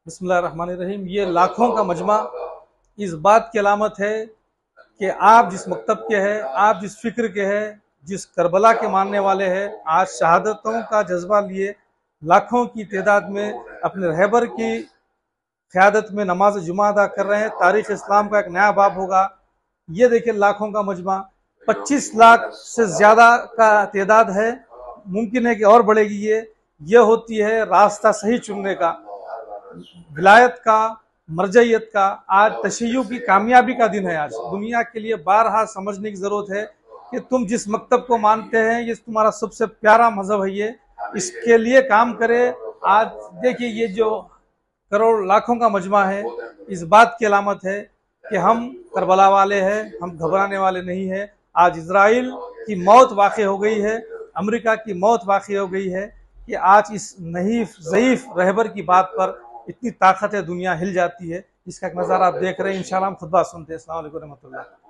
बिस्मिल्लाहिर्रहमानिर्रहीम। ये लाखों का मजमा इस बात की अलामत है कि आप जिस मकतब के हैं, आप जिस फिक्र के हैं, जिस करबला के मानने वाले हैं, आज शहादतों का जज्बा लिए लाखों की तादाद में अपने रहबर की क़यादत में नमाज जुमा अदा कर रहे हैं। तारीख़ इस्लाम का एक नया बाब होगा। ये देखिए लाखों का मजमा, 25 लाख से ज़्यादा का तादाद है। मुमकिन है कि और बढ़ेगी। ये होती है रास्ता सही चुनने का, विलायत का, मरजइयत का। आज तशय्युअ की कामयाबी का दिन है। आज दुनिया के लिए बारहा समझने की ज़रूरत है कि तुम जिस मकतब को मानते हैं, ये तुम्हारा सबसे प्यारा मजहब है, ये इसके लिए काम करे। आज देखिए ये जो करोड़ लाखों का मजमा है, इस बात की अलामत है कि हम करबला वाले हैं, हम घबराने वाले नहीं हैं। आज इजराइल की मौत वाक़ई हो गई है, अमेरिका की मौत वाक़ई हो गई है कि आज इस नहीफ ज़ईफ़ रहबर की बात पर इतनी ताकत है, दुनिया हिल जाती है। इसका एक नज़ारा आप देख रहे हैं। इंशाअल्लाह हम खुतबा सुनते हैं। अस्सलाम वालेकुम रहमतुल्लाह।